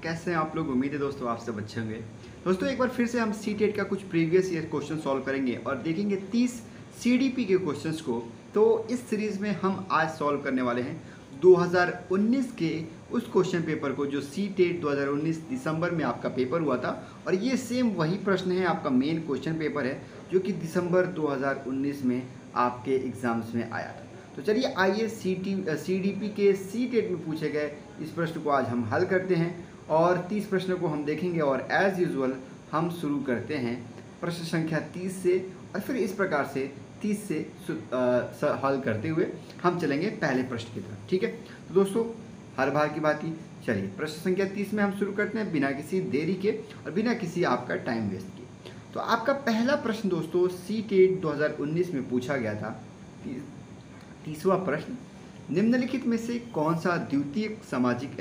कैसे हैं आप लोग। उम्मीद है दोस्तों आप सब अच्छे होंगे। दोस्तों एक बार फिर से हम सीटेट का कुछ प्रीवियस ईयर क्वेश्चन सॉल्व करेंगे और देखेंगे 30 सीडीपी के क्वेश्चंस को। तो इस सीरीज़ में हम आज सॉल्व करने वाले हैं 2019 के उस क्वेश्चन पेपर को जो सीटेट 2019 दिसंबर में आपका पेपर हुआ था। और ये सेम वही प्रश्न है, आपका मेन क्वेश्चन पेपर है जो कि दिसंबर 2019 में आपके एग्ज़ाम्स में आया था। तो चलिए आइए सीडीपी के सीटेट में पूछे गए इस प्रश्न को आज हम हल करते हैं और 30 प्रश्नों को हम देखेंगे। और एज़ यूजुअल हम शुरू करते हैं प्रश्न संख्या 30 से और फिर इस प्रकार से 30 से हल करते हुए हम चलेंगे पहले प्रश्न की तरफ। ठीक है, तो दोस्तों हर बार की बात ही चलिए प्रश्न संख्या 30 में हम शुरू करते हैं बिना किसी देरी के और बिना किसी आपका टाइम वेस्ट किए। तो आपका पहला प्रश्न दोस्तों सीटेट 2019 में पूछा गया था। 30वां प्रश्न, निम्नलिखित में से कौन सा द्वितीयक सामाजिक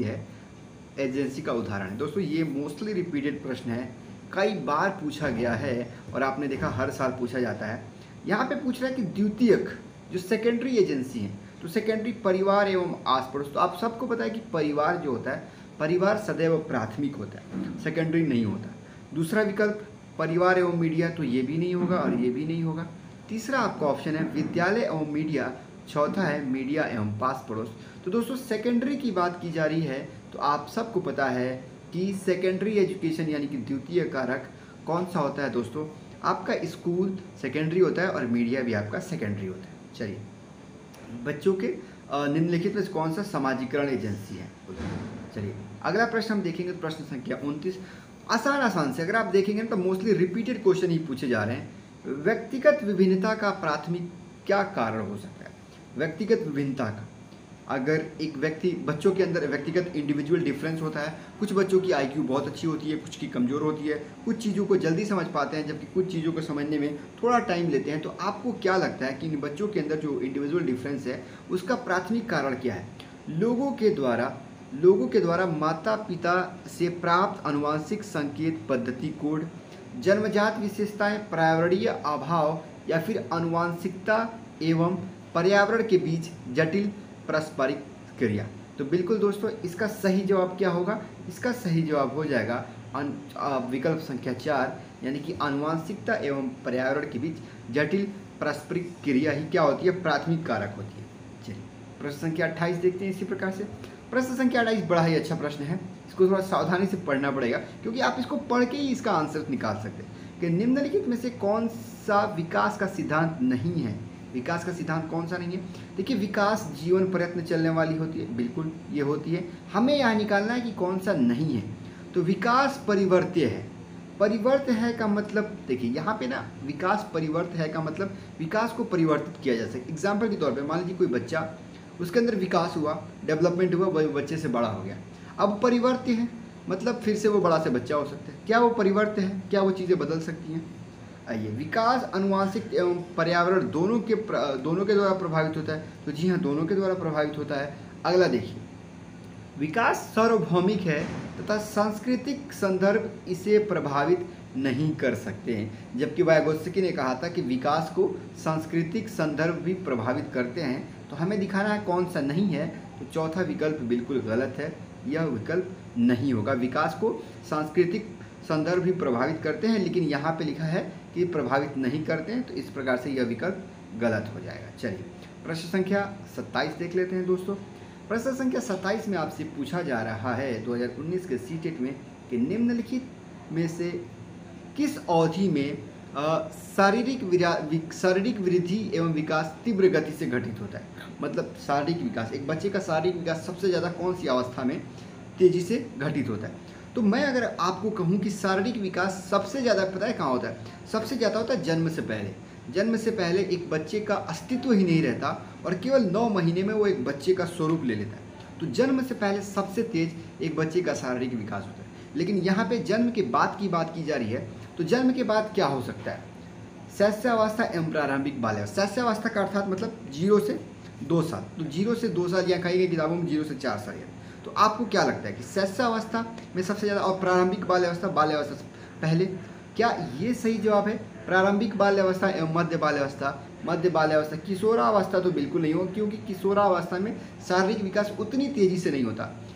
एजेंसी का उदाहरण है। दोस्तों ये मोस्टली रिपीटेड प्रश्न है, कई बार पूछा गया है और आपने देखा हर साल पूछा जाता है। यहाँ पे पूछ रहा है कि द्वितीयक जो सेकेंडरी एजेंसी है, तो सेकेंडरी परिवार एवं आस पड़ोस। तो आप सबको पता है कि परिवार जो होता है, परिवार सदैव प्राथमिक होता है, सेकेंडरी नहीं होता। दूसरा विकल्प परिवार एवं मीडिया, तो ये भी नहीं होगा और ये भी नहीं होगा। तीसरा आपका ऑप्शन है विद्यालय एवं मीडिया। चौथा है मीडिया एवं पास पड़ोस। तो दोस्तों सेकेंडरी की बात की जा रही है तो आप सबको पता है कि सेकेंडरी एजुकेशन यानी कि द्वितीय कारक कौन सा होता है दोस्तों, आपका स्कूल सेकेंडरी होता है और मीडिया भी आपका सेकेंडरी होता है। चलिए बच्चों के निम्नलिखित में कौन सा समाजीकरण एजेंसी है। चलिए अगला प्रश्न हम देखेंगे, तो प्रश्न संख्या 29 आसान से अगर आप देखेंगे तो मोस्टली रिपीटेड क्वेश्चन ही पूछे जा रहे हैं। व्यक्तिगत विभिन्नता का प्राथमिक क्या कारण हो सकता है। व्यक्तिगत विभिन्नता का, अगर एक बच्चों के अंदर व्यक्तिगत इंडिविजुअल डिफरेंस होता है। कुछ बच्चों की आईक्यू बहुत अच्छी होती है, कुछ की कमज़ोर होती है, कुछ चीज़ों को जल्दी समझ पाते हैं जबकि कुछ चीज़ों को समझने में थोड़ा टाइम लेते हैं। तो आपको क्या लगता है कि इन बच्चों के अंदर जो इंडिविजुअल डिफरेंस है उसका प्राथमिक कारण क्या है। लोगों के द्वारा माता पिता से प्राप्त आनुवंशिक संकेत पद्धति कोड, जन्मजात विशेषताएं, पर्यावरणीय अभाव या फिर आनुवंशिकता एवं पर्यावरण के बीच जटिल पारस्परिक क्रिया। तो बिल्कुल दोस्तों इसका सही जवाब क्या होगा, इसका सही जवाब हो जाएगा विकल्प संख्या 4 यानी कि आनुवंशिकता एवं पर्यावरण के बीच जटिल पारस्परिक क्रिया ही क्या होती है, प्राथमिक कारक होती है। चलिए प्रश्न संख्या 28 देखते हैं। इसी प्रकार से प्रश्न संख्या 28 बड़ा ही अच्छा प्रश्न है, इसको थोड़ा सावधानी से पढ़ना पड़ेगा क्योंकि आप इसको पढ़ के ही इसका आंसर निकाल सकते हैं कि निम्नलिखित में से कौन सा विकास का सिद्धांत नहीं है। विकास का सिद्धांत कौन सा नहीं है। देखिए विकास जीवन प्रयत्न चलने वाली होती है, बिल्कुल ये होती है। हमें यहाँ निकालना है कि कौन सा नहीं है। तो विकास परिवर्त्य है। परिवर्त्य है का मतलब देखिए यहाँ पे ना, विकास परिवर्त्य है का मतलब विकास को परिवर्तित किया जा सके। एग्जाम्पल के तौर पर मान लीजिए कोई बच्चा, उसके अंदर विकास हुआ, डेवलपमेंट हुआ, वह बच्चे से बड़ा हो गया। अब परिवर्त्य है मतलब फिर से वो बड़ा से बच्चा हो सकता है। क्या वो परिवर्त्य है, क्या वो चीज़ें बदल सकती हैं। आइए, विकास आनुवंशिक एवं पर्यावरण दोनों के द्वारा प्रभावित होता है। तो जी हाँ, दोनों के द्वारा प्रभावित होता है। अगला देखिए, विकास सार्वभौमिक है तथा सांस्कृतिक संदर्भ इसे प्रभावित नहीं कर सकते हैं। जबकि वाइगोत्स्की ने कहा था कि विकास को सांस्कृतिक संदर्भ भी प्रभावित करते हैं। तो हमें दिखाना है कौन सा नहीं है। तो चौथा विकल्प बिल्कुल गलत है, यह विकल्प नहीं होगा। विकास को सांस्कृतिक संदर्भ भी प्रभावित करते हैं लेकिन यहाँ पे लिखा है कि प्रभावित नहीं करते हैं, तो इस प्रकार से यह विकल्प गलत हो जाएगा। चलिए प्रश्न संख्या 27 देख लेते हैं दोस्तों। प्रश्न संख्या 27 में आपसे पूछा जा रहा है 2019 के सीटेट में कि निम्नलिखित में से किस अवधि में शारीरिक वृद्धि एवं विकास तीव्र गति से घटित होता है। मतलब शारीरिक विकास, एक बच्चे का शारीरिक विकास सबसे ज़्यादा कौन सी अवस्था में तेज़ी से घटित होता है। तो मैं अगर आपको कहूँ कि शारीरिक विकास सबसे ज़्यादा पता है कहाँ होता है, सबसे ज़्यादा होता है जन्म से पहले। जन्म से पहले एक बच्चे का अस्तित्व ही नहीं रहता और केवल 9 महीने में वो एक बच्चे का स्वरूप ले लेता है। तो जन्म से पहले सबसे तेज एक बच्चे का शारीरिक विकास होता है। लेकिन यहाँ पे जन्म के बाद की बात की जा रही है। तो जन्म के बाद क्या हो सकता है, शैशवावस्था एवं प्रारंभिक बाल्यावस्था। शैशवावस्था का अर्थात मतलब 0 से 2 साल। तो 0 से 2 साल यहाँ कही गई किताबों में 0 से 4 साल है। तो आपको क्या लगता है कि शैशवावस्था में सबसे ज़्यादा और प्रारंभिक बाल्यावस्था से पहले, क्या ये सही जवाब है। प्रारंभिक बाल्यावस्था एवं मध्य बाल्यावस्था, किशोरावस्था तो बिल्कुल नहीं होगा क्योंकि किशोरावस्था में शारीरिक विकास उतनी तेज़ी से नहीं होता।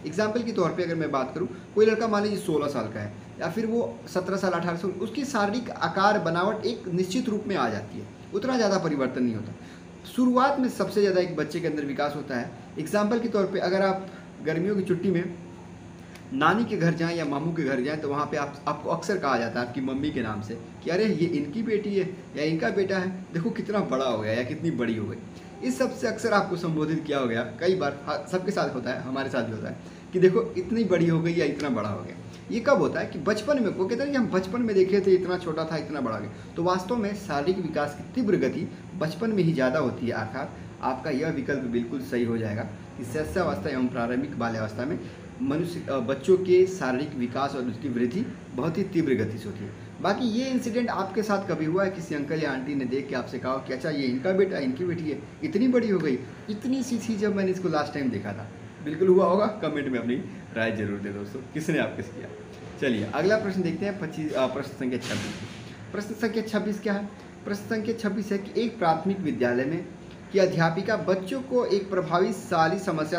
एग्जाम्पल के तौर पे अगर मैं बात करूँ, कोई लड़का मान लीजिए 16 साल का है या फिर वो 17 साल 18 साल, उसकी शारीरिक आकार बनावट एक निश्चित रूप में आ जाती है, उतना ज़्यादा परिवर्तन नहीं होता। शुरुआत में सबसे ज़्यादा एक बच्चे के अंदर विकास होता है। एग्जाम्पल के तौर पे अगर आप गर्मियों की छुट्टी में नानी के घर जाएं या मामू के घर जाएं तो वहाँ पे आपको अक्सर कहा जाता है आपकी मम्मी के नाम से कि अरे ये इनकी बेटी है या इनका बेटा है, देखो कितना बड़ा हो गया या कितनी बड़ी हो गई। इस सब से अक्सर आपको संबोधित किया हो गया, कई बार सबके साथ होता है, हमारे साथ भी होता है कि देखो इतनी बड़ी हो गई या इतना बड़ा हो गया। ये कब होता है कि बचपन में, वो कहते हैं कि हम बचपन में देखे थे इतना छोटा था इतना बड़ा हो गया। तो वास्तव में शारीरिक विकास की तीव्र गति बचपन में ही ज़्यादा होती है, अर्थात आपका यह विकल्प बिल्कुल सही हो जाएगा कि शैशवावस्था एवं प्रारंभिक बाल्यावस्था में बच्चों के शारीरिक विकास और उसकी वृद्धि बहुत ही तीव्र गति से होती है। बाकी ये इंसिडेंट आपके साथ कभी हुआ है, किसी अंकल या आंटी ने देख के आपसे कहा कि अच्छा ये इनका बेटा इनकी बेटी है, इतनी बड़ी हो गई, इतनी सी थी जब मैंने इसको लास्ट टाइम देखा था? बिल्कुल हुआ होगा, कमेंट में अपनी राय जरूर दे दोस्तों, किसने आपके से किया। चलिए अगला प्रश्न देखते हैं, प्रश्न संख्या 26। प्रश्न संख्या 26 क्या है? प्रश्न संख्या 26 है कि एक प्राथमिक विद्यालय में की अध्यापिका बच्चों को एक प्रभावशाली समस्या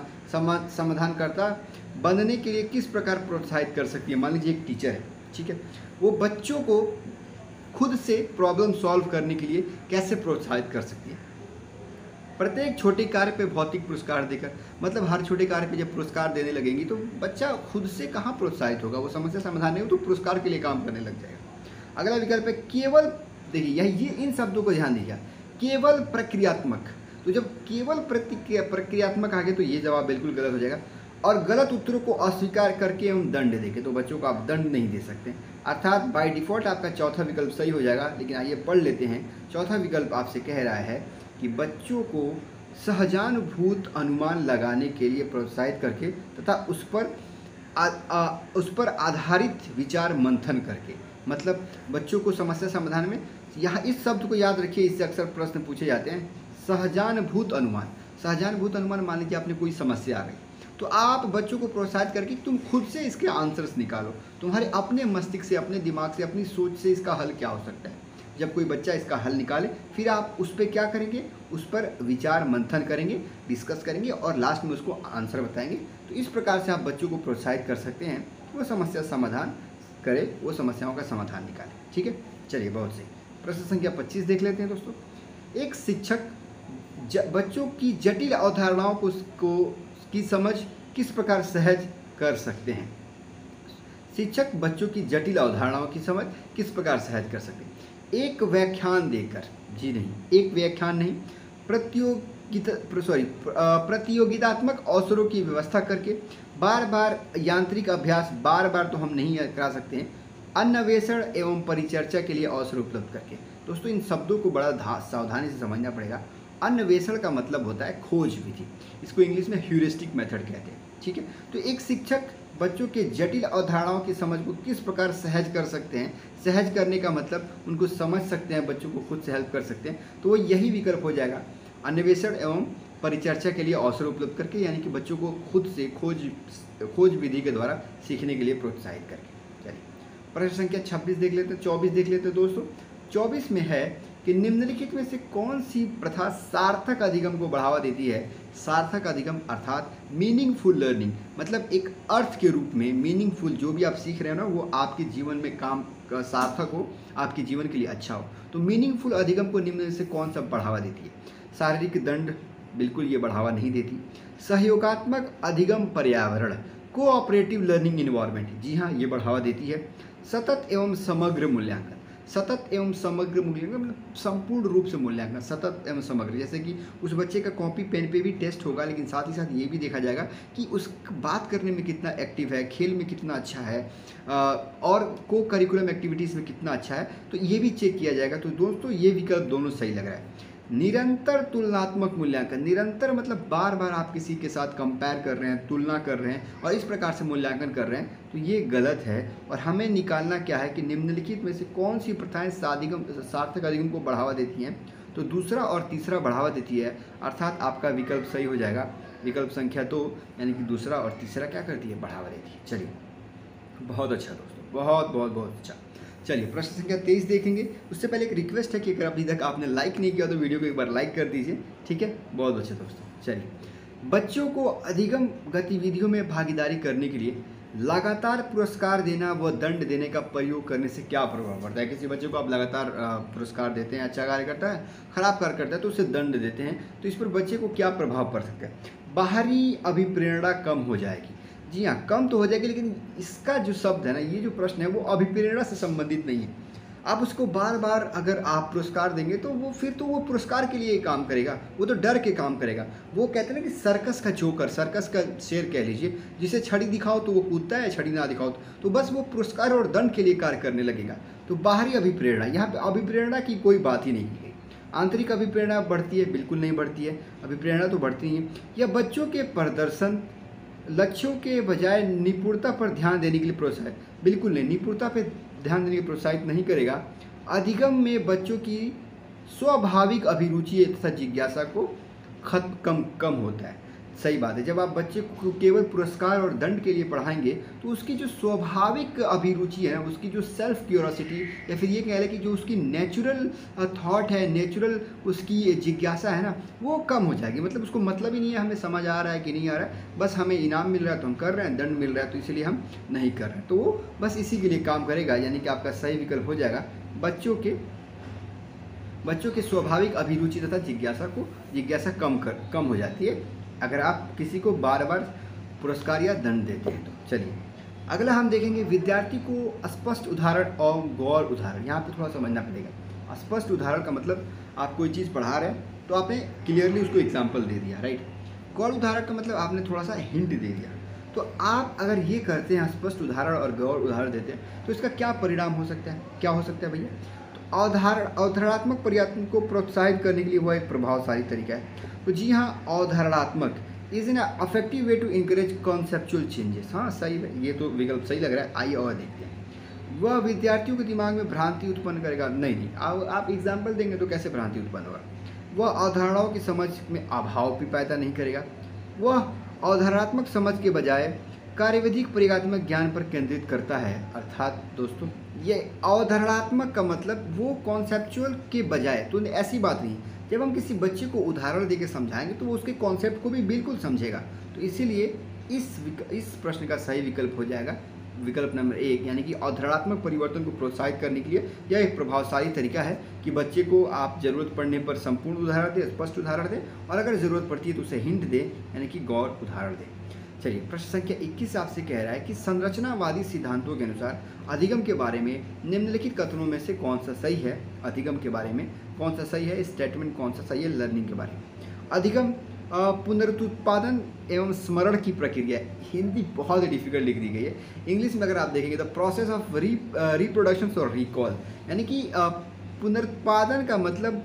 समाधानकर्ता बनने के लिए किस प्रकार प्रोत्साहित कर सकती है? मान लीजिए एक टीचर है, ठीक है, वो बच्चों को खुद से प्रॉब्लम सॉल्व करने के लिए कैसे प्रोत्साहित कर सकती है? प्रत्येक छोटे कार्य पे भौतिक पुरस्कार देकर, मतलब हर छोटे कार्य पे जब पुरस्कार देने लगेंगी तो बच्चा खुद से कहाँ प्रोत्साहित होगा? वो समस्या समाधान नहीं हो तो पुरस्कार के लिए काम करने लग जाएगा। अगला विकल्प है केवल, देखिए ये इन शब्दों को ध्यान दीजिए, केवल प्रक्रियात्मक। तो जब केवल प्रक्रियात्मक आ गए तो ये जवाब बिल्कुल गलत हो जाएगा। और गलत उत्तरों को अस्वीकार करके हम दंड देंगे तो बच्चों को आप दंड नहीं दे सकते, अर्थात बाय डिफ़ॉल्ट आपका चौथा विकल्प सही हो जाएगा। लेकिन आइए पढ़ लेते हैं। चौथा विकल्प आपसे कह रहा है कि बच्चों को सहजानुभूत अनुमान लगाने के लिए प्रोत्साहित करके तथा उस पर आधारित विचार मंथन करके, मतलब बच्चों को समस्या समाधान में, यहाँ इस शब्द को याद रखिए, इससे अक्सर प्रश्न पूछे जाते हैं। सहजानुभूत अनुमान, सहजानुभूत अनुमान, मान लीजिए आपने कोई समस्या आ गई तो आप बच्चों को प्रोत्साहित करके तुम खुद से इसके आंसर्स निकालो, तुम्हारे अपने मस्तिष्क से, अपने दिमाग से, अपनी सोच से इसका हल क्या हो सकता है। जब कोई बच्चा इसका हल निकाले फिर आप उस पर क्या करेंगे? उस पर विचार मंथन करेंगे, डिस्कस करेंगे और लास्ट में उसको आंसर बताएंगे। तो इस प्रकार से आप बच्चों को प्रोत्साहित कर सकते हैं कि वो समस्या समाधान करे, वो समस्याओं का समाधान निकाले। ठीक है, चलिए बहुत सही। प्रश्न संख्या 25 देख लेते हैं दोस्तों। एक शिक्षक बच्चों की जटिल अवधारणाओं की समझ किस प्रकार सहज कर सकते हैं? शिक्षक बच्चों की जटिल अवधारणाओं की समझ किस प्रकार सहज कर सकते हैं? एक व्याख्यान देकर, जी नहीं, एक व्याख्यान नहीं, प्रतियोगितात्मक अवसरों की व्यवस्था करके, बार बार यांत्रिक अभ्यास, बार बार तो हम नहीं करा सकते हैं, अन्वेषण एवं परिचर्चा के लिए अवसर उपलब्ध करके। दोस्तों इन शब्दों को बड़ा सावधानी से समझना पड़ेगा। अन्वेषण का मतलब होता है खोज विधि, इसको इंग्लिश में ह्यूरिस्टिक मेथड कहते हैं। ठीक है, तो एक शिक्षक बच्चों के जटिल अवधारणाओं की समझ को किस प्रकार सहज कर सकते हैं? सहज करने का मतलब उनको समझ सकते हैं, बच्चों को खुद से हेल्प कर सकते हैं, तो वो यही विकल्प हो जाएगा, अन्वेषण एवं परिचर्चा के लिए अवसर उपलब्ध करके, यानी कि बच्चों को खुद से खोज विधि के द्वारा सीखने के लिए प्रोत्साहित करके। चलिए प्रश्न संख्या 26 देख लेते हैं, 24 देख लेते हैं दोस्तों। 24 में है कि निम्नलिखित में से कौन सी प्रथा सार्थक अधिगम को बढ़ावा देती है? सार्थक अधिगम अर्थात मीनिंगफुल लर्निंग, मतलब एक अर्थ के रूप में मीनिंगफुल, जो भी आप सीख रहे हो ना वो आपके जीवन में काम सार्थक हो, आपके जीवन के लिए अच्छा हो। तो मीनिंगफुल अधिगम को निम्न में से कौन सा बढ़ावा देती है? शारीरिक दंड, बिल्कुल ये बढ़ावा नहीं देती। सहयोगात्मक अधिगम पर्यावरण, कोऑपरेटिव लर्निंग इन्वायरमेंट, जी हाँ ये बढ़ावा देती है। सतत एवं समग्र मूल्यांकन, सतत एवं समग्र मूल्यांकन मतलब संपूर्ण रूप से मूल्यांकन, सतत एवं समग्र, जैसे कि उस बच्चे का कॉपी पेन पे भी टेस्ट होगा, लेकिन साथ ही साथ ये भी देखा जाएगा कि उस बात करने में कितना एक्टिव है, खेल में कितना अच्छा है, और को करिकुलम एक्टिविटीज़ में कितना अच्छा है, तो ये भी चेक किया जाएगा। तो दोस्तों ये विकल्प दोनों सही लग रहा है। निरंतर तुलनात्मक मूल्यांकन, निरंतर मतलब बार बार आप किसी के साथ कंपेयर कर रहे हैं, तुलना कर रहे हैं और इस प्रकार से मूल्यांकन कर रहे हैं, तो ये गलत है। और हमें निकालना क्या है कि निम्नलिखित में से कौन सी प्रथाएं सार्थक अधिगम को बढ़ावा देती हैं? तो दूसरा और तीसरा बढ़ावा देती है, अर्थात आपका विकल्प सही हो जाएगा, विकल्प संख्या 2, यानी कि दूसरा और तीसरा क्या करती है? बढ़ावा देती है। चलिए बहुत अच्छा दोस्तों, बहुत बहुत बहुत अच्छा। चलिए प्रश्न संख्या 23 देखेंगे। उससे पहले एक रिक्वेस्ट है कि अगर अभी तक आपने लाइक नहीं किया तो वीडियो को एक बार लाइक कर दीजिए, ठीक है? बहुत अच्छे दोस्तों। चलिए बच्चों को अधिगम गतिविधियों में भागीदारी करने के लिए लगातार पुरस्कार देना व दंड देने का प्रयोग करने से क्या प्रभाव पड़ता है? किसी बच्चे को आप लगातार पुरस्कार देते हैं, अच्छा कार्य करता है, खराब कार्य करता है तो उसे दंड देते हैं, तो इस पर बच्चे को क्या प्रभाव पड़ सकता है? बाहरी अभिप्रेरणा कम हो जाएगी। जी हाँ, कम तो हो जाएगी, लेकिन इसका जो शब्द है ना, ये जो प्रश्न है वो अभिप्रेरणा से संबंधित नहीं है। आप उसको बार बार अगर आप पुरस्कार देंगे तो वो फिर तो वो पुरस्कार के लिए काम करेगा, वो तो डर के काम करेगा। वो कहते हैं ना कि सर्कस का जोकर, सर्कस का शेर कह लीजिए, जिसे छड़ी दिखाओ तो वो कूदता है, छड़ी ना दिखाओ तो बस वो पुरस्कार और दंड के लिए कार्य करने लगेगा। तो बाहरी अभिप्रेरणा, यहाँ पे अभिप्रेरणा की कोई बात ही नहीं की गई। आंतरिक अभिप्रेरणा बढ़ती है? बिल्कुल नहीं बढ़ती है, अभिप्रेरणा तो बढ़ती नहीं है। या बच्चों के प्रदर्शन लक्ष्यों के बजाय निपुणता पर ध्यान देने के लिए प्रोत्साहित? बिल्कुल नहीं, निपुणता पर ध्यान देने के लिए प्रोत्साहित नहीं करेगा। अधिगम में बच्चों की स्वाभाविक अभिरुचि तथा जिज्ञासा को कम होता है। सही बात है, जब आप बच्चे को केवल पुरस्कार और दंड के लिए पढ़ाएंगे तो उसकी जो स्वाभाविक अभिरुचि है, उसकी जो सेल्फ क्यूरोसिटी या फिर ये कह लें कि जो उसकी नेचुरल थॉट है, नेचुरल उसकी जिज्ञासा है ना, वो कम हो जाएगी। मतलब उसको मतलब ही नहीं है हमें समझ आ रहा है कि नहीं आ रहा है, बस हमें इनाम मिल रहा है तो हम कर रहे हैं, दंड मिल रहा है तो इसलिए हम नहीं कर रहे हैं, तो वो बस इसी के लिए काम करेगा। यानी कि आपका सही विकल्प हो जाएगा बच्चों के स्वाभाविक अभिरुचि तथा जिज्ञासा कम हो जाती है अगर आप किसी को बार बार पुरस्कार या दंड देते हैं तो। चलिए अगला हम देखेंगे, विद्यार्थी को स्पष्ट उदाहरण और गौर उदाहरण। यहाँ पे थोड़ा समझना पड़ेगा। स्पष्ट उदाहरण का मतलब आप कोई चीज़ पढ़ा रहे हैं तो आपने क्लियरली उसको एग्जाम्पल दे दिया, राइट। गौर उदाहरण का मतलब आपने थोड़ा सा हिंट दे दिया। तो आप अगर ये करते हैं, स्पष्ट उदाहरण और गौर उदाहरण देते हैं, तो इसका क्या परिणाम हो सकता है? क्या हो सकता है भैया? अवधारणात्मक पर्यावरण को प्रोत्साहित करने के लिए वह एक प्रभावशाली तरीका है। तो जी हाँ, अवधारणात्मक is an affective way to encourage conceptual changes. हाँ सही है, ये तो विकल्प सही लग रहा है। आइए और देखते हैं। वह विद्यार्थियों के दिमाग में भ्रांति उत्पन्न करेगा? नहीं, आप एग्जाम्पल देंगे तो कैसे भ्रांति उत्पन्न होगा। वह अवधारणाओं की समझ में अभाव भी पैदा नहीं करेगा। वह अवधारणात्मक समझ के बजाय कार्यविधिक प्रयोगात्मक ज्ञान पर केंद्रित करता है। अर्थात दोस्तों, ये अवधारणात्मक का मतलब वो कॉन्सेप्चुअल के बजाय, तो ऐसी बात नहीं। जब हम किसी बच्चे को उदाहरण देके समझाएंगे तो वो उसके कॉन्सेप्ट को भी बिल्कुल समझेगा। तो इसीलिए इस प्रश्न का सही विकल्प हो जाएगा विकल्प नंबर 1, यानी कि अवधारणात्मक परिवर्तन को प्रोत्साहित करने के लिए यह एक प्रभावशाली तरीका है कि बच्चे को आप जरूरत पड़ने पर संपूर्ण उदाहरण दें, स्पष्ट उदाहरण दें, और अगर ज़रूरत पड़ती है तो उसे हिंट दें, यानी कि गौर उदाहरण दें। चलिए प्रश्न संख्या 21 आपसे कह रहा है कि संरचनावादी सिद्धांतों के अनुसार अधिगम के बारे में निम्नलिखित कथनों में से कौन सा सही है? अधिगम के बारे में कौन सा सही है? स्टेटमेंट कौन सा सही है लर्निंग के बारे में? अधिगम पुनरुत्पादन एवं स्मरण की प्रक्रिया। हिंदी बहुत डिफिकल्ट लिख दी गई है। इंग्लिश में अगर आप देखेंगे द प्रोसेस ऑफ रिप्रोडक्शन और रिकॉल, यानी कि पुनरुत्पादन का मतलब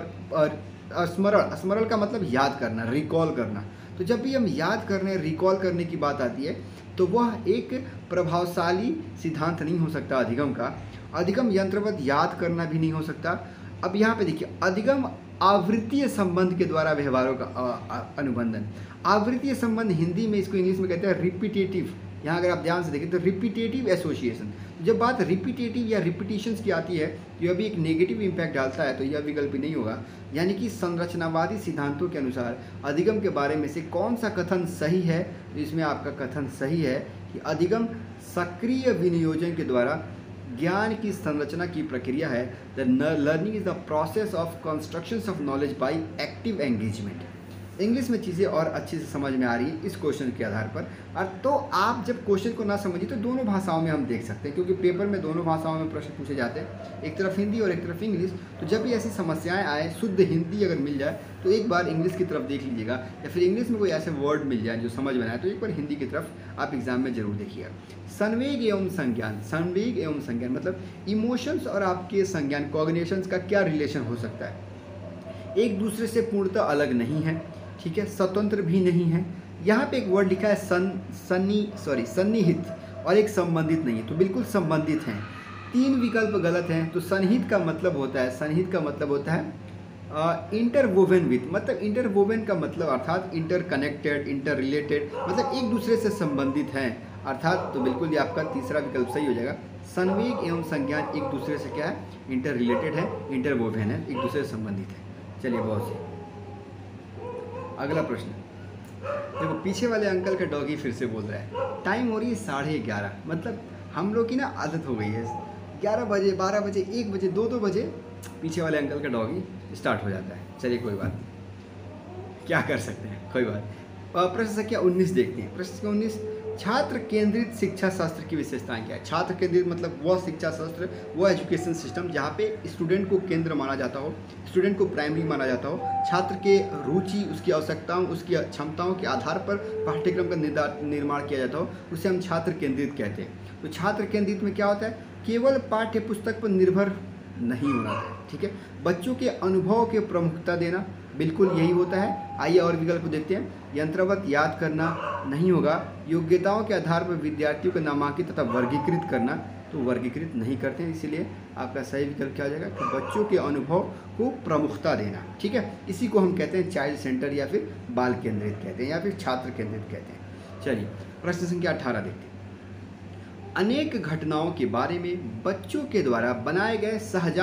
स्मरण का मतलब याद करना, रिकॉल करना। तो जब भी हम याद करने, रिकॉल करने की बात आती है तो वह एक प्रभावशाली सिद्धांत नहीं हो सकता अधिगम का। अधिगम यंत्रवत याद करना भी नहीं हो सकता। अब यहाँ पे देखिए, अधिगम आवृत्तीय संबंध के द्वारा व्यवहारों का अनुबंधन। आवृत्तीय संबंध हिंदी में इसको इंग्लिश में कहते हैं रिपीटेटिव। यहाँ अगर आप ध्यान से देखें तो रिपीटेटिव एसोसिएशन। जब बात रिपीटेटिव या रिपीटिशंस की आती है तो यह भी एक नेगेटिव इम्पैक्ट डालता है, तो यह विकल्प नहीं होगा। यानी कि संरचनावादी सिद्धांतों के अनुसार अधिगम के बारे में से कौन सा कथन सही है? तो इसमें आपका कथन सही है कि अधिगम सक्रिय विनियोजन के द्वारा ज्ञान की संरचना की प्रक्रिया है। The learning is the process of construction of knowledge by active engagement. English में चीज़ें और अच्छे से समझ में आ रही है इस क्वेश्चन के आधार पर। और तो आप जब क्वेश्चन को ना समझिए तो दोनों भाषाओं में हम देख सकते हैं, क्योंकि पेपर में दोनों भाषाओं में प्रश्न पूछे जाते हैं, एक तरफ हिंदी और एक तरफ इंग्लिश। तो जब भी ऐसी समस्याएं आए, शुद्ध हिंदी अगर मिल जाए तो एक बार इंग्लिश की तरफ देख लीजिएगा, या फिर इंग्लिश में कोई ऐसे वर्ड मिल जाए जो समझ में आए तो एक बार हिंदी की तरफ आप एग्जाम में जरूर देखिएगा। संवेग एवं संज्ञान। संवेग एवं संज्ञान मतलब इमोशंस और आपके संज्ञान, कॉग्निशंस का क्या रिलेशन हो सकता है? एक दूसरे से पूर्णतः अलग नहीं है, ठीक है, स्वतंत्र भी नहीं है। यहाँ पे एक वर्ड लिखा है सन्निहित, और एक संबंधित नहीं है, तो बिल्कुल संबंधित हैं। 3 विकल्प गलत हैं। तो सन्निहित का मतलब होता है इंटरवोवेन विथ, मतलब इंटरवोवेन का मतलब अर्थात इंटरकनेक्टेड, इंटर रिलेटेड, मतलब एक दूसरे से संबंधित हैं अर्थात। तो बिल्कुल ये आपका तीसरा विकल्प सही हो जाएगा। संवेग एवं संज्ञान एक दूसरे से क्या है? इंटर रिलेटेड है, इंटरवोवेन है, एक दूसरे से संबंधित है। चलिए बहुत सही। अगला प्रश्न, देखो पीछे वाले अंकल का डॉगी फिर से बोल रहा है टाइम हो रही है 11:30, मतलब हम लोग की ना आदत हो गई है 11 बजे 12 बजे 1 बजे 2 बजे पीछे वाले अंकल का डॉगी स्टार्ट हो जाता है। चलिए कोई बात नहीं, क्या कर सकते हैं, कोई बात। प्रश्न संख्या 19 देखते हैं। प्रश्न संख्या 19, छात्र केंद्रित शिक्षा शास्त्र की विशेषताएं क्या है। छात्र केंद्रित मतलब वह शिक्षा शास्त्र, वह एजुकेशन सिस्टम जहाँ पे स्टूडेंट को केंद्र माना जाता हो, स्टूडेंट को प्राइमरी माना जाता हो, छात्र के रुचि, उसकी आवश्यकताओं, उसकी क्षमताओं के आधार पर पाठ्यक्रम का निर्माण किया जाता हो, उसे हम छात्र केंद्रित कहते हैं। तो छात्र केंद्रित में क्या होता है, केवल पाठ्य पुस्तक पर निर्भर नहीं होना है, ठीक है। बच्चों के अनुभव के प्रमुखता देना, बिल्कुल यही होता है। आइए और विकल्प को देखते हैं। यंत्रवत याद करना नहीं होगा। योग्यताओं के आधार पर विद्यार्थियों को नामांकित तथा वर्गीकृत करना, तो वर्गीकृत नहीं करते हैं, इसीलिए आपका सही विकल्प क्या हो जाएगा कि बच्चों के अनुभव को प्रमुखता देना, ठीक है। इसी को हम कहते हैं चाइल्ड सेंटर या फिर बाल केंद्रित कहते हैं या फिर छात्र केंद्रित कहते हैं। चलिए प्रश्न संख्या 18 देखते हैं। अनेक घटनाओं के बारे में बच्चों के द्वारा बनाए गए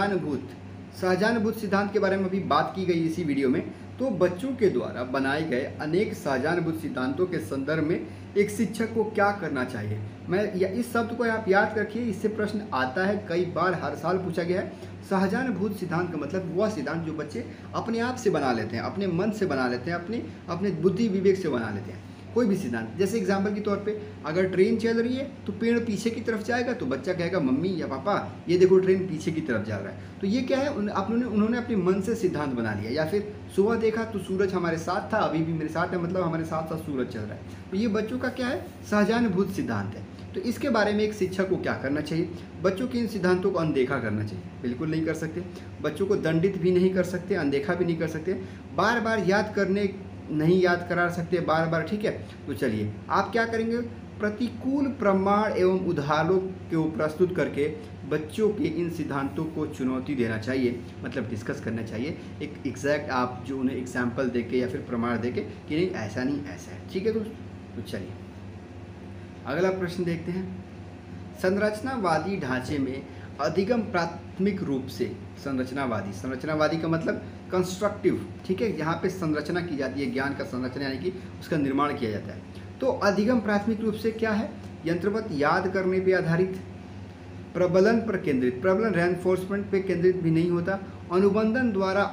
सहजानुभूत सिद्धांत के बारे में अभी बात की गई इसी वीडियो में। तो बच्चों के द्वारा बनाए गए अनेक सहजानुभूत सिद्धांतों के संदर्भ में एक शिक्षक को क्या करना चाहिए। इस शब्द को आप याद रखिए, इससे प्रश्न आता है, कई बार हर साल पूछा गया है। सहजानुभूत सिद्धांत का मतलब वह सिद्धांत जो बच्चे अपने आप से बना लेते हैं, अपने मन से बना लेते हैं, अपने बुद्धि विवेक से बना लेते हैं। कोई भी सिद्धांत, जैसे एग्जाम्पल के तौर पे अगर ट्रेन चल रही है तो पेड़ पीछे की तरफ जाएगा, तो बच्चा कहेगा मम्मी या पापा ये देखो ट्रेन पीछे की तरफ जा रहा है। तो ये क्या है, उन्होंने अपने मन से सिद्धांत बना लिया। या फिर सुबह देखा तो सूरज हमारे साथ था, अभी भी मेरे साथ है, मतलब हमारे साथ साथ सूरज चल रहा है। तो ये बच्चों का क्या है, सहजानुभूत सिद्धांत है। तो इसके बारे में एक शिक्षक को क्या करना चाहिए, बच्चों के इन सिद्धांतों को अनदेखा करना चाहिए। बिल्कुल नहीं कर सकते, बच्चों को दंडित भी नहीं कर सकते, अनदेखा भी नहीं कर सकते, बार बार नहीं याद करा सकते बार बार, ठीक है। तो चलिए आप क्या करेंगे, प्रतिकूल प्रमाण एवं उदाहरणों को प्रस्तुत करके बच्चों के इन सिद्धांतों को चुनौती देना चाहिए, मतलब डिस्कस करना चाहिए। एक एग्जैक्ट आप जो उन्हें एग्जाम्पल देके या फिर प्रमाण देके कि नहीं ऐसा नहीं ऐसा है, ठीक है। तो चलिए अगला प्रश्न देखते हैं। संरचनावादी ढांचे में अधिगम प्राथमिक रूप से संरचनावादी का मतलब कंस्ट्रक्टिव, ठीक है, यहाँ पे संरचना की जाती है, ज्ञान का संरचना यानी कि उसका निर्माण किया जाता है। तो अधिगम प्राथमिक रूप से क्या है, यंत्रवत याद करने पे आधारित, प्रबलन पर केंद्रित, प्रबलन रेनफोर्समेंट पे केंद्रित भी नहीं होता, अनुबंधन द्वारा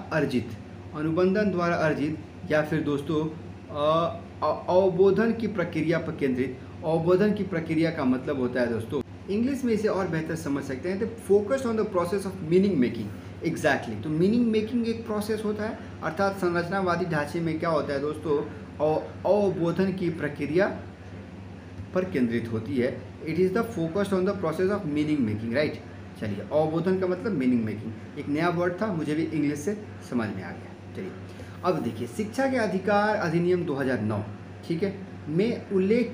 अर्जित या फिर दोस्तों अवबोधन की प्रक्रिया पर केंद्रित। अवबोधन की प्रक्रिया का मतलब होता है दोस्तों, इंग्लिश में इसे और बेहतर समझ सकते हैं तो focus on the process of meaning making. Exactly, तो मीनिंग मेकिंग एक प्रोसेस होता है, अर्थात संरचनावादी ढांचे में क्या होता है दोस्तों, अवबोधन की प्रक्रिया पर केंद्रित होती है। It is the focused on the process of meaning making, right. चलिए अवबोधन का मतलब मीनिंग मेकिंग, एक नया वर्ड था, मुझे भी इंग्लिश से समझ में आ गया। चलिए अब देखिए, शिक्षा के अधिकार अधिनियम 2009, ठीक है, में उल्लेख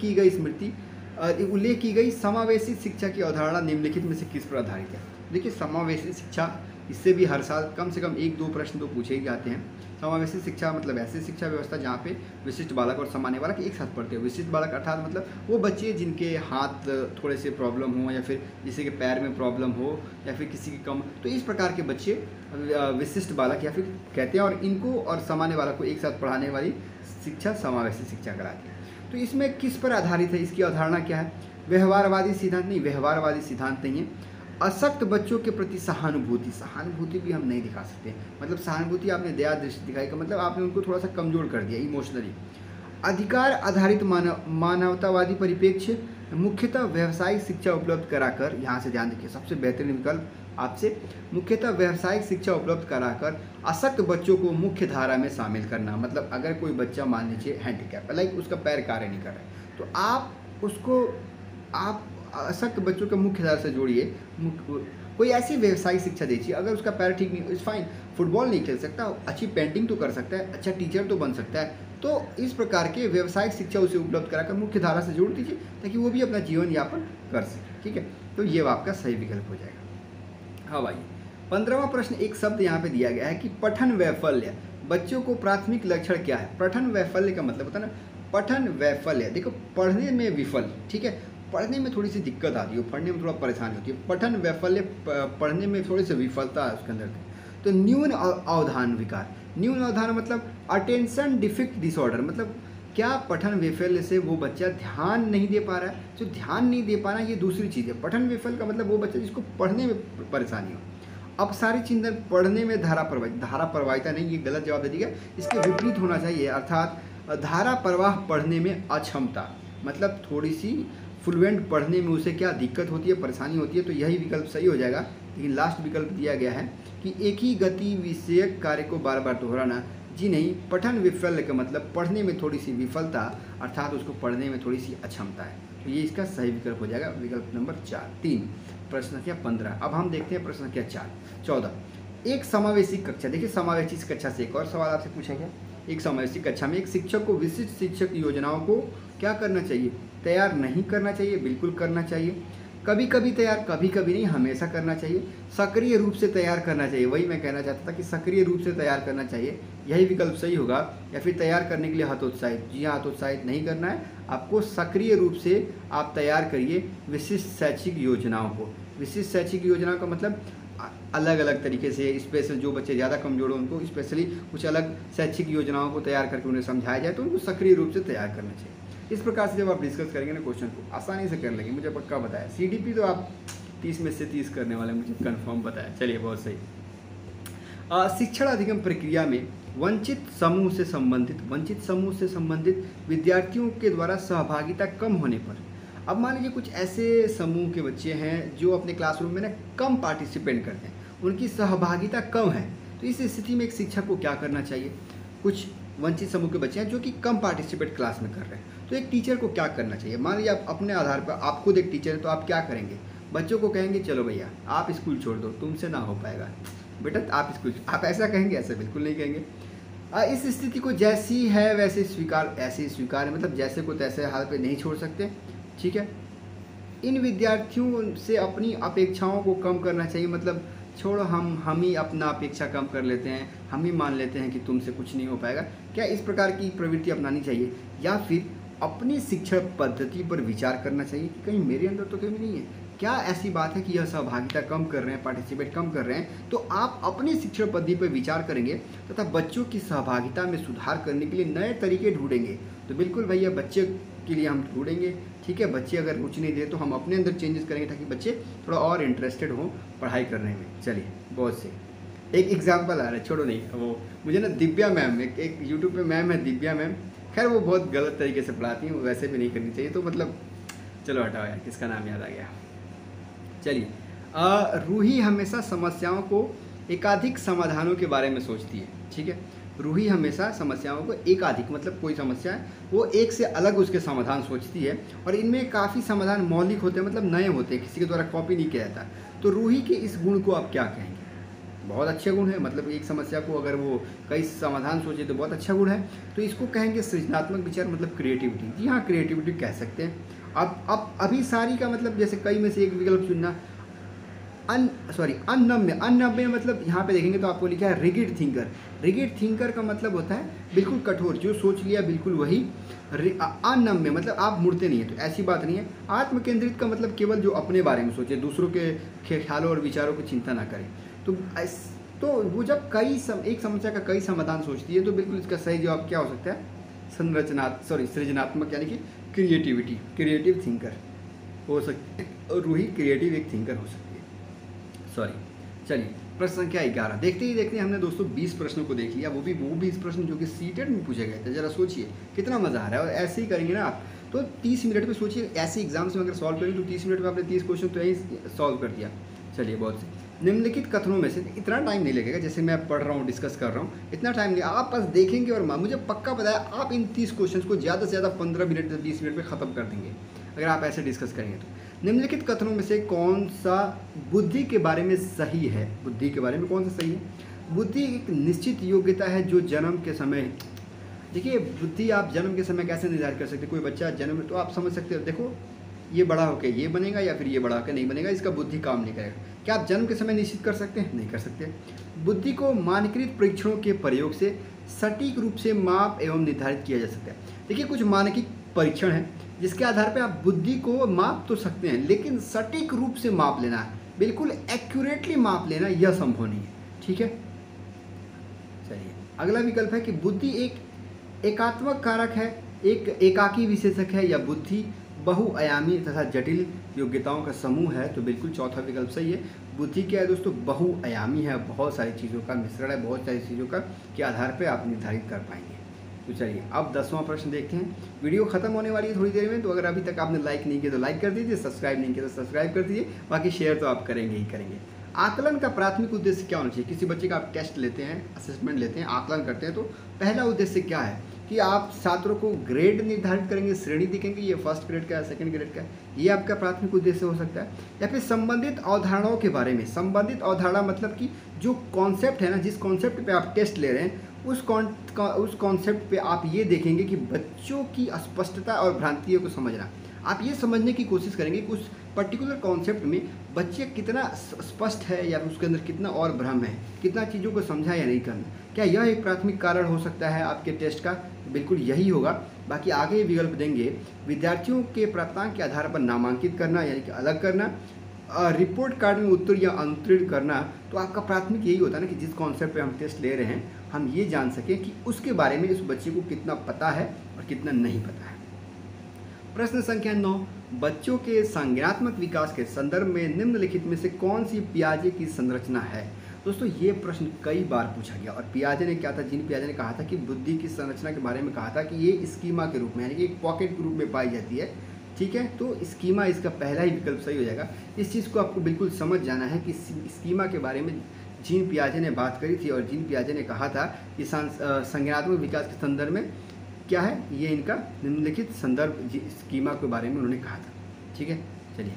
की गई समावेशी शिक्षा की अवधारणा निम्नलिखित में से किस पर आधारित है। देखिए समावेशी शिक्षा, इससे भी हर साल कम से कम 1-2 प्रश्न तो पूछे ही जाते हैं। समावेशी शिक्षा मतलब ऐसी शिक्षा व्यवस्था जहाँ पे विशिष्ट बालक और सामान्य बालक एक साथ पढ़ते हैं। विशिष्ट बालक अर्थात मतलब वो बच्चे जिनके हाथ थोड़े से प्रॉब्लम हो, या फिर किसी के पैर में प्रॉब्लम हो, या फिर किसी की कम, तो इस प्रकार के बच्चे विशिष्ट बालक या फिर कहते हैं, और इनको और सामान्य बालक को एक साथ पढ़ाने वाली शिक्षा समावेशी शिक्षा कहलाती है। तो इसमें किस पर आधारित है, इसकी अवधारणा क्या है, व्यवहारवादी सिद्धांत नहीं है। अशक्त बच्चों के प्रति सहानुभूति भी हम नहीं दिखा सकते, मतलब सहानुभूति आपने दया दृष्टि दिखाई का मतलब आपने उनको थोड़ा सा कमजोर कर दिया इमोशनली। अधिकार आधारित मानवतावादी परिप्रेक्ष्य, मुख्यतः व्यावसायिक शिक्षा उपलब्ध कराकर, यहाँ से ध्यान देखिए सबसे बेहतरीन विकल्प आपसे, मुख्यतः व्यावसायिक शिक्षा उपलब्ध कराकर अशक्त बच्चों को मुख्य धारा में शामिल करना। मतलब अगर कोई बच्चा मान लीजिए हैंडीकैप, लाइक उसका पैर कार्य नहीं कर रहा है, तो आप अशक्त बच्चों को मुख्य धारा से जोड़िए, कोई ऐसी व्यावसायिक शिक्षा दीजिए। अगर उसका पैर ठीक नहीं, इट्स फाइन, फुटबॉल नहीं खेल सकता, अच्छी पेंटिंग तो कर सकता है, अच्छा टीचर तो बन सकता है, तो इस प्रकार के व्यावसायिक शिक्षा उसे उपलब्ध कराकर मुख्य धारा से जोड़ दीजिए ताकि वो भी अपना जीवन यापन कर सके, ठीक है। तो ये आपका सही विकल्प हो जाएगा। हाँ भाई, 15वां प्रश्न, एक शब्द यहाँ पे दिया गया है कि पठन वैफल्य, बच्चों को प्राथमिक लक्षण क्या है। पठन वैफल्य का मतलब होता है ना, पठन वैफल्य, देखो पढ़ने में विफल, ठीक है, पढ़ने में थोड़ी सी दिक्कत आती है, पढ़ने में थोड़ा परेशानी होती है, पठन वैफल्य, पढ़ने में थोड़ी सी विफलता है उसके अंदर। तो न्यून अवधान विकार, न्यून अवधान मतलब अटेंशन डिफिक्ट डिसऑर्डर, मतलब क्या पठन वैफल्य से वो बच्चा ध्यान नहीं दे पा रहा है? जो ध्यान नहीं दे पाना ये दूसरी चीज़ है। पठन वैफल्य का मतलब वो बच्चा जिसको पढ़ने में परेशानी हो। अब सारी चिंतन पढ़ने में धारा प्रवाहिता नहीं, ये गलत जवाब दे दिया। इसके विपरीत होना चाहिए, अर्थात धारा प्रवाह पढ़ने में अक्षमता, मतलब थोड़ी सी फ्लुएंट पढ़ने में उसे क्या दिक्कत होती है, परेशानी होती है, तो यही विकल्प सही हो जाएगा। लेकिन लास्ट विकल्प दिया गया है कि एक ही गति विषयक कार्य को बार बार दोहराना, जी नहीं। पठन वैफल्य का मतलब पढ़ने में थोड़ी सी विफलता, अर्थात उसको पढ़ने में थोड़ी सी अक्षमता है, तो ये इसका सही विकल्प हो जाएगा, विकल्प नंबर 3। प्रश्न संख्या 15। अब हम देखते हैं प्रश्न संख्या 14। एक समावेशी कक्षा, देखिए समावेशी कक्षा से एक और सवाल आपसे पूछा गया। एक समावेशी कक्षा में एक शिक्षक को विशिष्ट शिक्षक योजनाओं को क्या करना चाहिए? तैयार नहीं करना चाहिए, बिल्कुल करना चाहिए। कभी कभी तैयार, कभी कभी नहीं, हमेशा करना चाहिए। सक्रिय रूप से तैयार करना चाहिए, वही मैं कहना चाहता था कि सक्रिय रूप से तैयार करना चाहिए, यही विकल्प सही होगा। या फिर तैयार करने के लिए हतोत्साहित, जी हाँ, हतोत्साहित नहीं करना है आपको, सक्रिय रूप से आप तैयार करिए विशिष्ट शैक्षिक योजनाओं को। विशिष्ट शैक्षिक योजना का मतलब अलग अलग तरीके से, स्पेशल जो बच्चे ज़्यादा कमजोर हो उनको स्पेशली कुछ अलग शैक्षिक योजनाओं को तैयार करके उन्हें समझाया जाए, तो उनको सक्रिय रूप से तैयार करना चाहिए। इस प्रकार से जब आप डिस्कस करेंगे ना क्वेश्चन को, आसानी से कर लेंगे, मुझे पक्का बताया। सीडीपी तो आप 30 में से 30 करने वाले, मुझे कन्फर्म बताया। चलिए, बहुत सही। शिक्षण अधिगम प्रक्रिया में वंचित समूह से संबंधित विद्यार्थियों के द्वारा सहभागिता कम होने पर, अब मान लीजिए कुछ ऐसे समूह के बच्चे हैं जो अपने क्लासरूम में ना कम पार्टिसिपेट करते हैं, उनकी सहभागिता कम है, तो इस स्थिति में एक शिक्षक को क्या करना चाहिए? कुछ वंचित समूह के बच्चे हैं जो कि कम पार्टिसिपेट क्लास में कर रहे हैं, तो एक टीचर को क्या करना चाहिए? मान लीजिए आप अपने आधार पर, आप खुद एक टीचर है, तो आप क्या करेंगे? बच्चों को कहेंगे चलो भैया आप स्कूल छोड़ दो, तुमसे ना हो पाएगा बेटा, आप स्कूल, आप ऐसा कहेंगे? ऐसा बिल्कुल नहीं कहेंगे। इस स्थिति को जैसी है वैसे स्वीकार, ऐसे स्वीकार, मतलब जैसे को तैसे हाल पे नहीं छोड़ सकते, ठीक है। इन विद्यार्थियों से अपनी अपेक्षाओं को कम करना चाहिए, मतलब छोड़ो, हम ही अपना अपेक्षा कम कर लेते हैं, हम ही मान लेते हैं कि तुमसे कुछ नहीं हो पाएगा, क्या इस प्रकार की प्रवृत्ति अपनानी चाहिए? या फिर अपनी शिक्षण पद्धति पर विचार करना चाहिए कि कहीं मेरे अंदर तो कमी नहीं है, क्या ऐसी बात है कि यह सहभागिता कम कर रहे हैं, पार्टिसिपेट कम कर रहे हैं, तो आप अपनी शिक्षण पद्धति पर विचार करेंगे तथा बच्चों की सहभागिता में सुधार करने के लिए नए तरीके ढूंढेंगे। तो बिल्कुल भैया, बच्चे के लिए हम ढूंढेंगे, ठीक है। बच्चे अगर रुचि नहीं दे तो हम अपने अंदर चेंजेस करेंगे ताकि बच्चे थोड़ा और इंटरेस्टेड हों पढ़ाई करने में। चलिए, बहुत से एक एग्जाम्पल आ रहा है, छोड़ो नहीं, वो मुझे ना दिव्या मैम, एक यूट्यूब पे मैम है दिव्या मैम, खैर वो बहुत गलत तरीके से पढ़ाती हैं, वो वैसे भी नहीं करनी चाहिए, तो मतलब चलो हटाओ यार, किसका नाम याद आ गया। चलिए, रूही हमेशा समस्याओं को एकाधिक समाधानों के बारे में सोचती है, ठीक है। रूही हमेशा समस्याओं को एकाधिक, मतलब कोई समस्या है वो एक से अलग उसके समाधान सोचती है, और इनमें काफ़ी समाधान मौलिक होते हैं, मतलब नए होते हैं, किसी के द्वारा कॉपी नहीं किया जाता। तो रूही के इस गुण को आप क्या कहेंगे? बहुत अच्छे गुण है, मतलब एक समस्या को अगर वो कई समाधान सोचे तो बहुत अच्छा गुण है। तो इसको कहेंगे सृजनात्मक विचार, मतलब क्रिएटिविटी। जी हाँ, क्रिएटिविटी कह सकते हैं। अब अभी सारी का मतलब जैसे कई में से एक विकल्प चुनना। अननम्य मतलब यहाँ पे देखेंगे तो आपको लिखा है रिगिड थिंकर। रिगिड थिंकर का मतलब होता है बिल्कुल कठोर, जो सोच लिया बिल्कुल वही। अनम्य मतलब आप मुड़ते नहीं है, तो ऐसी बात नहीं है। आत्मकेंद्रित का मतलब केवल जो अपने बारे में सोचे, दूसरों के ख्यालों और विचारों की चिंता ना करें। तो वो जब एक समस्या का कई समाधान सोचती है, तो बिल्कुल इसका सही जवाब क्या हो सकता है? सृजनात्मक, यानी कि क्रिएटिव थिंकर हो सकती है। रूही क्रिएटिव एक थिंकर हो सकती है, चलिए, प्रश्न संख्या 11। देखते ही देखते हमने दोस्तों 20 प्रश्नों को देख लिया, वो 20 प्रश्न जो कि सीटेट में पूछे गए थे। जरा सोचिए कितना मज़ा आ रहा है, और ऐसे ही करेंगे ना आप तो 30 मिनट में, सोचिए ऐसे एग्जाम्स में अगर सॉल्व करेंगे तो 30 मिनट में आपने 30 क्वेश्चन तो यही सॉल्व कर दिया। चलिए, बहुत से निम्नलिखित कथनों में से, इतना टाइम नहीं लगेगा, जैसे मैं पढ़ रहा हूँ, डिस्कस कर रहा हूँ, इतना टाइम नहीं, आप बस देखेंगे और मुझे पक्का पता है आप इन 30 क्वेश्चन को ज़्यादा से ज़्यादा 15 मिनट से 20 मिनट में ख़त्म कर देंगे अगर आप ऐसे डिस्कस करेंगे तो। निम्नलिखित कथनों में से कौन सा बुद्धि के बारे में सही है? बुद्धि के बारे में कौन सा सही है? बुद्धि एक निश्चित योग्यता है जो जन्म के समय, देखिए बुद्धि आप जन्म के समय कैसे निर्धारित कर सकते? कोई बच्चा जन्म तो आप समझ सकते हो, देखो ये बड़ा होकर ये बनेगा या फिर ये बड़ा होकर नहीं बनेगा, इसका बुद्धि काम नहीं करेगा। क्या आप जन्म के समय निश्चित कर सकते हैं? नहीं कर सकते। बुद्धि को मानकीकृत परीक्षणों के प्रयोग से सटीक रूप से माप एवं निर्धारित किया जा सकता है। देखिए, कुछ मानकीय परीक्षण है जिसके आधार पर आप बुद्धि को माप तो सकते हैं, लेकिन सटीक रूप से माप लेना, बिल्कुल एक्यूरेटली माप लेना, यह संभव नहीं है, ठीक है। चलिए, अगला विकल्प है कि बुद्धि एक एकात्मक कारक है, एक एकाकी विशेषक है या बुद्धि बहुआयामी तथा जटिल योग्यताओं का समूह है? तो बिल्कुल चौथा विकल्प सही है। बुद्धि क्या है दोस्तों? बहुआयामी है, बहुत सारी चीज़ों का मिश्रण है, बहुत सारी चीज़ों का के आधार पर आप निर्धारित कर पाएंगे। तो चलिए अब 10वां प्रश्न देखते हैं। वीडियो खत्म होने वाली है थोड़ी देर में, तो अगर अभी तक आपने लाइक नहीं किया तो लाइक कर दीजिए, सब्सक्राइब नहीं किया तो सब्सक्राइब कर दीजिए, बाकी शेयर तो आप करेंगे ही करेंगे। आकलन का प्राथमिक उद्देश्य क्या होना चाहिए? किसी बच्चे का आप टेस्ट लेते हैं, असेसमेंट लेते हैं, आकलन करते हैं, तो पहला उद्देश्य क्या है कि आप छात्रों को ग्रेड निर्धारित करेंगे, श्रेणी दिखेंगे, ये फर्स्ट ग्रेड का है, सेकंड ग्रेड का है, ये आपका प्राथमिक उद्देश्य हो सकता है। या फिर संबंधित अवधारणाओं के बारे में, संबंधित अवधारणा मतलब कि जो कॉन्सेप्ट है ना, जिस कॉन्सेप्ट पे आप टेस्ट ले रहे हैं उस कॉन्सेप्ट पे आप ये देखेंगे कि बच्चों की स्पष्टता और भ्रांतियों को समझना। आप ये समझने की कोशिश करेंगे कि उस पर्टिकुलर कॉन्सेप्ट में बच्चे कितना स्पष्ट है या उसके अंदर कितना और भ्रम है, कितना चीज़ों को समझा या नहीं करना। क्या यह एक प्राथमिक कारण हो सकता है आपके टेस्ट का? बिल्कुल यही होगा। बाकी आगे विकल्प देंगे, विद्यार्थियों के प्राप्तांक के आधार पर नामांकित करना यानी कि अलग करना, रिपोर्ट कार्ड में उत्तर या अनुत्तीर्ण करना। तो आपका प्राथमिक यही होता है ना कि जिस कॉन्सेप्ट पे हम टेस्ट ले रहे हैं हम ये जान सकें कि उसके बारे में उस बच्चे को कितना पता है और कितना नहीं पता है। प्रश्न संख्या 9, बच्चों के संज्ञानात्मक विकास के संदर्भ में निम्नलिखित में से कौन सी पियाजे की संरचना है? दोस्तों ये प्रश्न कई बार पूछा गया और पियाजे ने क्या था, जीन पियाजे ने कहा था कि बुद्धि की संरचना के बारे में कहा था कि ये स्कीमा के रूप में यानी कि एक पॉकेट के रूप में पाई जाती है। ठीक है, तो स्कीमा इसका पहला ही विकल्प सही हो जाएगा। इस चीज़ को आपको बिल्कुल समझ जाना है कि स्कीमा के बारे में जीन पियाजे ने बात करी थी और जीन पियाजे ने कहा था कि संज्ञानात्मक विकास के संदर्भ में क्या है, ये इनका निम्नलिखित संदर्भ स्कीमा के बारे में उन्होंने कहा था। ठीक है, चलिए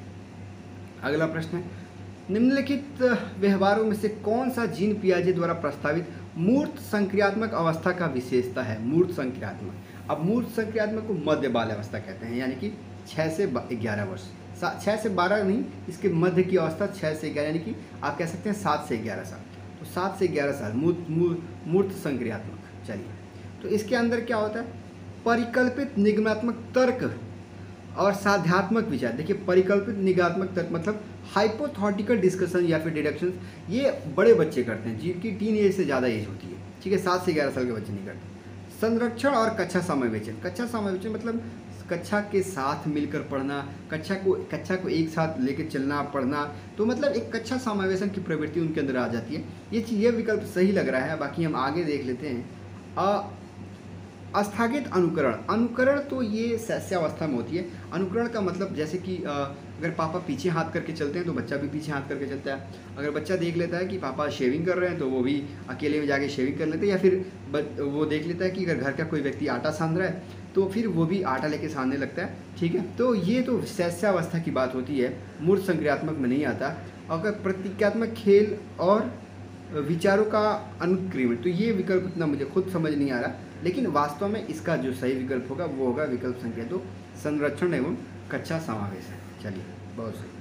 अगला प्रश्न है, निम्नलिखित व्यवहारों में से कौन सा जीन पियाजे द्वारा प्रस्तावित मूर्त संक्रियात्मक अवस्था का विशेषता है? मूर्त संक्रियात्मक, अब मूर्त संक्रियात्मक को मध्य बाल अवस्था कहते हैं, यानी कि 6 से 11 वर्ष, 6 से 12 नहीं, इसके मध्य की अवस्था 6 से 11 यानी कि आप कह सकते हैं 7 से 11 साल। तो 7 से 11 साल मूर्त संक्रियात्मक। चलिए, तो इसके अंदर क्या होता है? परिकल्पित निगमनात्मक तर्क और साध्यात्मक विचार। देखिए, परिकल्पित निगमनात्मक तर्क मतलब हाइपोथेटिकल डिस्कशन या फिर डिडक्शन, ये बड़े बच्चे करते हैं जिनकी टीन एज से ज़्यादा एज होती है। ठीक है, 7 से 11 साल के बच्चे नहीं करते। संरक्षण और कक्षा समावेशन, कक्षा समावेशन मतलब कक्षा के साथ मिलकर पढ़ना, कक्षा को एक साथ लेकर चलना, पढ़ना, तो मतलब एक कक्षा समावेशन की प्रवृत्ति उनके अंदर आ जाती है। ये विकल्प सही लग रहा है। बाकी हम आगे देख लेते हैं। आस्थगित अनुकरण तो ये शैशवावस्था में होती है। अनुकरण का मतलब जैसे कि अगर पापा पीछे हाथ करके चलते हैं तो बच्चा भी पीछे हाथ करके चलता है। अगर बच्चा देख लेता है कि पापा शेविंग कर रहे हैं तो वो भी अकेले में जाके शेविंग कर लेते हैं, या फिर वो देख लेता है कि अगर घर का कोई व्यक्ति आटा सान रहा है तो फिर वो भी आटा लेके सानने लगता है। ठीक है, तो ये तो शैशवावस्था की बात होती है, मूर्त संक्रियात्मक में नहीं आता। अगर प्रतीकात्मक खेल और विचारों का अनुक्रियण, तो ये विकल्प इतना मुझे खुद समझ नहीं आ रहा, लेकिन वास्तव में इसका जो सही विकल्प होगा वो होगा विकल्प संख्या 2, संरक्षण एवं कक्षा समावेश है। चलिए, बहुत सही।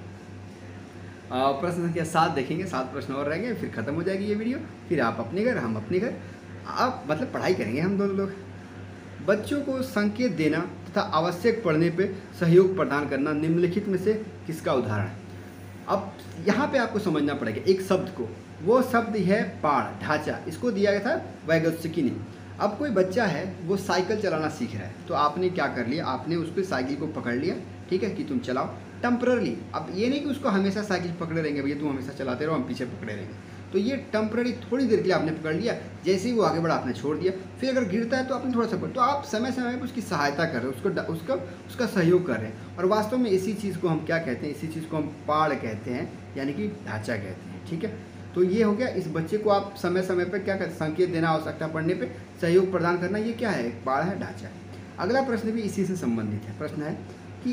प्रश्न संख्या 7 देखेंगे, 7 प्रश्न और रहेंगे, फिर खत्म हो जाएगी ये वीडियो। फिर आप अपने घर, हम अपने घर, आप मतलब पढ़ाई करेंगे हम दोनों लोग। बच्चों को संकेत देना तथा आवश्यक पढ़ने पे सहयोग प्रदान करना निम्नलिखित में से किसका उदाहरण है? अब यहाँ पे आपको समझना पड़ेगा एक शब्द को, वो शब्द है पाड़, ढांचा। इसको दिया गया था वैगोत्स्की ने। अब कोई बच्चा है वो साइकिल चलाना सीख रहा है, तो आपने क्या कर लिया, आपने उसको साइकिल को पकड़ लिया, ठीक है, कि तुम चलाओ टेम्पररी। अब ये नहीं कि उसको हमेशा साइकिल पकड़े रहेंगे, भैया तुम हमेशा चलाते रहो, हम पीछे पकड़े रहेंगे। तो ये टेम्पररी थोड़ी देर के लिए आपने पकड़ लिया, जैसे ही वो आगे बढ़ा आपने छोड़ दिया। फिर अगर गिरता है तो आपने थोड़ा सा तो आप समय समय पर उसकी सहायता कर रहे हो, उसका सहयोग कर रहे हैं। और वास्तव में इसी चीज़ को हम क्या कहते हैं, इसी चीज़ को हम पाड़ कहते हैं, यानी कि ढांचा कहते हैं। ठीक है, तो ये हो गया, इस बच्चे को आप समय समय पर क्या कहते, संकेत देना, आवश्यकता पड़ने पे सहयोग प्रदान करना, ये क्या है, एक पाड़ है, ढांचा है। अगला प्रश्न भी इसी से संबंधित है। प्रश्न है कि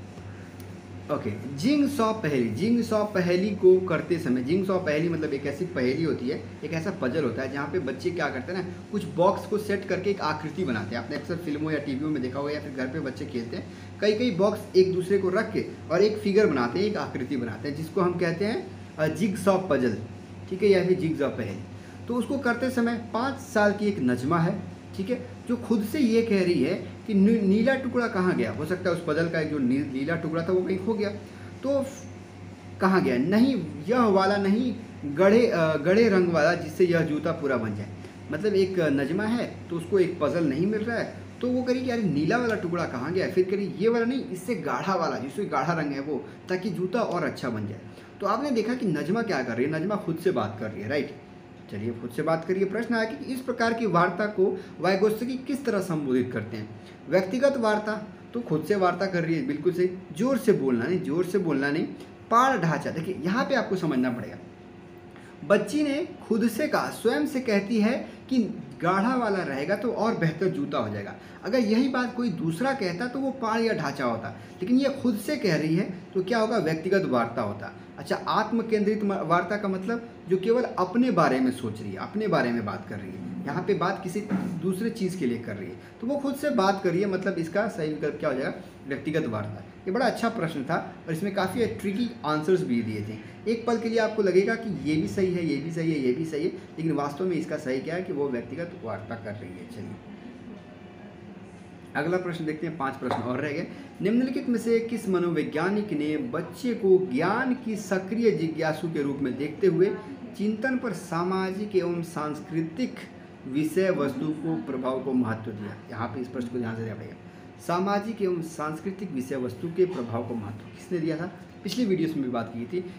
ओके, जिंगसॉ पहेली, जिंगसॉ पहेली को करते समय, जिंगसॉ पहेली मतलब एक ऐसी पहेली होती है, एक ऐसा पजल होता है जहाँ पे बच्चे क्या करते हैं ना, कुछ बॉक्स को सेट करके एक आकृति बनाते हैं। आपने अक्सर फिल्मों या टीवियों में देखा होगा, या फिर घर पे बच्चे खेलते हैं, कई बॉक्स एक दूसरे को रख के और एक फिगर बनाते हैं, एक आकृति बनाते हैं, जिसको हम कहते हैं जिगसॉ पजल, ठीक है, या फिर जिगसॉ पहेली। तो उसको करते समय 5 साल की एक नजमा है, ठीक है, जो खुद से ये कह रही है कि नीला टुकड़ा कहाँ गया। हो सकता है उस पजल का एक जो नीला टुकड़ा था वो कहीं खो गया, तो कहाँ गया, नहीं यह वाला नहीं, गड़े रंग वाला, जिससे यह जूता पूरा बन जाए। मतलब एक नजमा है तो उसको एक पजल नहीं मिल रहा है, तो वो करी कि यार नीला वाला टुकड़ा कहाँ गया, फिर करी ये वाला नहीं, इससे गाढ़ा वाला, जिसमें गाढ़ा रंग है वो, ताकि जूता और अच्छा बन जाए। तो आपने देखा कि नजमा क्या कर रही है, नजमा खुद से बात कर रही है, राइट। चलिए खुद से बात करिए। प्रश्न आया कि इस प्रकार की वार्ता को वाइगोत्स्की किस तरह संबोधित करते हैं। व्यक्तिगत वार्ता, तो खुद से वार्ता कर रही है, बिल्कुल सही। जोर से बोलना नहीं, जोर से बोलना नहीं। पाड़ ढांचा, देखिए यहाँ पे आपको समझना पड़ेगा। बच्ची ने खुद से कहा, स्वयं से कहती है कि गाढ़ा वाला रहेगा तो और बेहतर जूता हो जाएगा। अगर यही बात कोई दूसरा कहता तो वो पाड़ या ढांचा होता, लेकिन ये खुद से कह रही है तो क्या होगा, व्यक्तिगत वार्ता होता। अच्छा, आत्म केंद्रित वार्ता का मतलब जो केवल अपने बारे में सोच रही है, अपने बारे में बात कर रही है। यहाँ पे बात किसी दूसरे चीज़ के लिए कर रही है, तो वो खुद से बात कर रही है, मतलब इसका सही विकल्प क्या हो जाएगा, व्यक्तिगत वार्ता। ये बड़ा अच्छा प्रश्न था और इसमें काफ़ी ट्रिकी आंसर्स भी दिए थे। एक पल के लिए आपको लगेगा कि ये भी सही है, ये भी सही है, ये भी सही है, लेकिन वास्तव में इसका सही क्या है कि वो व्यक्तिगत वार्ता कर रही है। चलिए अगला प्रश्न देखते हैं, 5 प्रश्न और रह गए। निम्नलिखित में से किस मनोवैज्ञानिक ने बच्चे को ज्ञान की सक्रिय जिज्ञासु के रूप में देखते हुए चिंतन पर सामाजिक एवं सांस्कृतिक विषय वस्तु को प्रभाव को महत्व दिया। यहाँ पे इस प्रश्न को ध्यान से देना पड़ेगा। सामाजिक एवं सांस्कृतिक विषय वस्तु के प्रभाव को महत्व किसने दिया था, पिछली वीडियोस में भी बात की थी।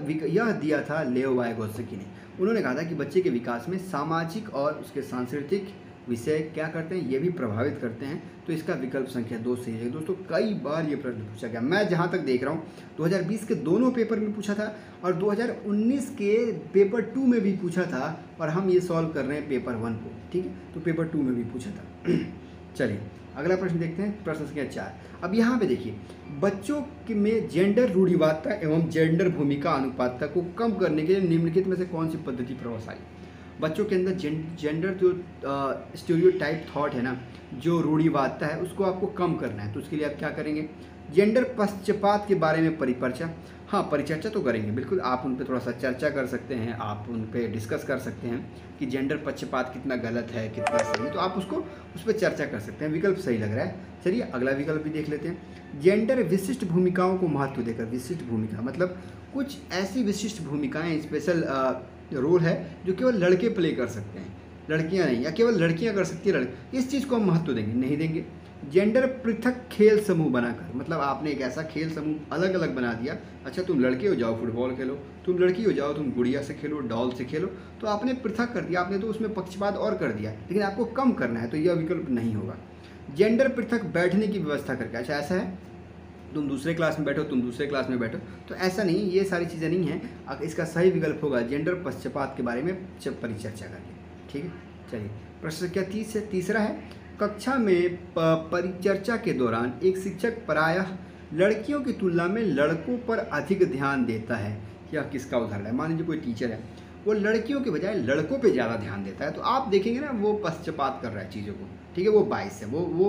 यह दिया था लेओ वाइगोत्स्की ने। उन्होंने कहा था कि बच्चे के विकास में सामाजिक और उसके सांस्कृतिक विषय क्या करते हैं, ये भी प्रभावित करते हैं। तो इसका विकल्प संख्या 2 सही है। दोस्तों कई बार ये प्रश्न पूछा गया, मैं जहाँ तक देख रहा हूँ 2020 के दोनों पेपर में पूछा था और 2019 के पेपर 2 में भी पूछा था, और हम ये सॉल्व कर रहे हैं पेपर 1 को, ठीक है। तो पेपर 2 में भी पूछा था। चलिए अगला प्रश्न देखते हैं, प्रश्न संख्या 4। अब यहाँ पे देखिए, बच्चों में जेंडर रूढ़िवादिता एवं जेंडर भूमिका अनुपातता को कम करने के लिए निम्नलिखित में से कौन सी पद्धति प्रभावशाली। बच्चों के अंदर जेंडर जो स्टीरियोटाइप थॉट है ना, जो रूढ़िवादिता है, उसको आपको कम करना है। तो उसके लिए आप क्या करेंगे, जेंडर पक्षपात के बारे में परिचर्चा, हाँ परिचर्चा तो करेंगे बिल्कुल। आप उन पर थोड़ा सा चर्चा कर सकते हैं, आप उन पर डिस्कस कर सकते हैं कि जेंडर पक्षपात कितना गलत है, कितना सही है, तो आप उस पर चर्चा कर सकते हैं। विकल्प सही लग रहा है। चलिए अगला विकल्प भी देख लेते हैं। जेंडर विशिष्ट भूमिकाओं को महत्व देकर, विशिष्ट भूमिका मतलब कुछ ऐसी विशिष्ट भूमिकाएं, स्पेशल रोल है जो केवल लड़के प्ले कर सकते हैं, लड़कियां नहीं, या केवल लड़कियां कर सकती है, इस चीज़ को हम महत्व देंगे, नहीं देंगे। जेंडर पृथक खेल समूह बनाकर, मतलब आपने एक ऐसा खेल समूह अलग अलग बना दिया, अच्छा तुम लड़के हो जाओ फुटबॉल खेलो, तुम लड़की हो जाओ तुम गुड़िया से खेलो, डॉल से खेलो, तो आपने पृथक कर दिया, आपने तो उसमें पक्षपात और कर दिया, लेकिन आपको कम करना है, तो यह विकल्प नहीं होगा। जेंडर पृथक बैठने की व्यवस्था करके, अच्छा ऐसा है तुम दूसरे क्लास में बैठो, तुम दूसरे क्लास में बैठो, तो ऐसा नहीं, ये सारी चीज़ें नहीं हैं। इसका सही विकल्प होगा जेंडर पक्षपात के बारे में परिचर्चा करके, ठीक है। चलिए प्रश्न संख्या 30 है, तीसरा है, कक्षा में परिचर्चा के दौरान एक शिक्षक प्रायः लड़कियों की तुलना में लड़कों पर अधिक ध्यान देता है। यह किसका उदाहरण है। मान लीजिए कोई टीचर है, वो लड़कियों के बजाय लड़कों पे ज़्यादा ध्यान देता है, तो आप देखेंगे ना वो पक्षपात कर रहा है चीज़ों को, ठीक है, वो बाइस है,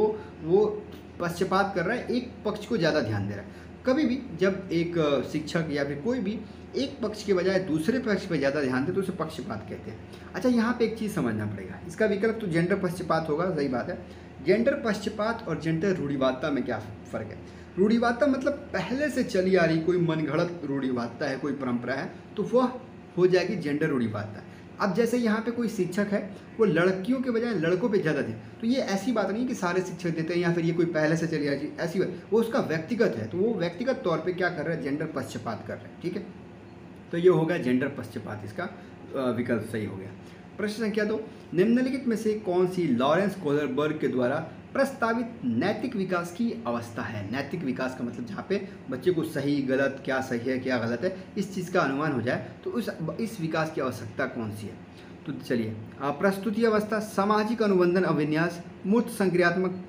वो पक्षपात कर रहा है, एक पक्ष को ज़्यादा ध्यान दे रहा है। कभी भी जब एक शिक्षक या फिर कोई भी एक पक्ष के बजाय दूसरे पक्ष पर ज़्यादा ध्यान दे तो उसे पक्षपात कहते हैं। अच्छा यहाँ पे एक चीज़ समझना पड़ेगा, इसका विकल्प तो जेंडर पक्षपात होगा, सही बात है। जेंडर पक्षपात और जेंडर रूढ़िवादिता में क्या फ़र्क है। रूढ़िवादिता मतलब पहले से चली आ रही कोई मनगढ़ंत रूढ़िवादिता है, कोई परंपरा है, तो वह हो जाएगी जेंडर रूढ़िवादिता। अब जैसे यहाँ पे कोई शिक्षक है, वो लड़कियों के बजाय लड़कों पे ज़्यादा दे, तो ये ऐसी बात नहीं कि सारे शिक्षक देते हैं या फिर ये कोई पहले से चली आ रही ऐसी बात, वो उसका व्यक्तिगत है, तो वो व्यक्तिगत तौर पे क्या कर रहा है, जेंडर पक्षपात कर रहा है, ठीक है। तो ये होगा जेंडर पक्षपात, इसका विकल्प सही हो गया। प्रश्न संख्या 2, निम्नलिखित में से कौन सी लॉरेंस कोहलरबर्ग के द्वारा प्रस्तावित नैतिक विकास की अवस्था है। नैतिक विकास का मतलब जहाँ पे बच्चे को सही गलत, क्या सही है क्या गलत है, इस चीज़ का अनुमान हो जाए, तो इस विकास की आवश्यकता कौन सी है। तो चलिए, प्रस्तुति अवस्था, सामाजिक अनुबंधन अभिन्यास, मूर्त संक्रियात्मक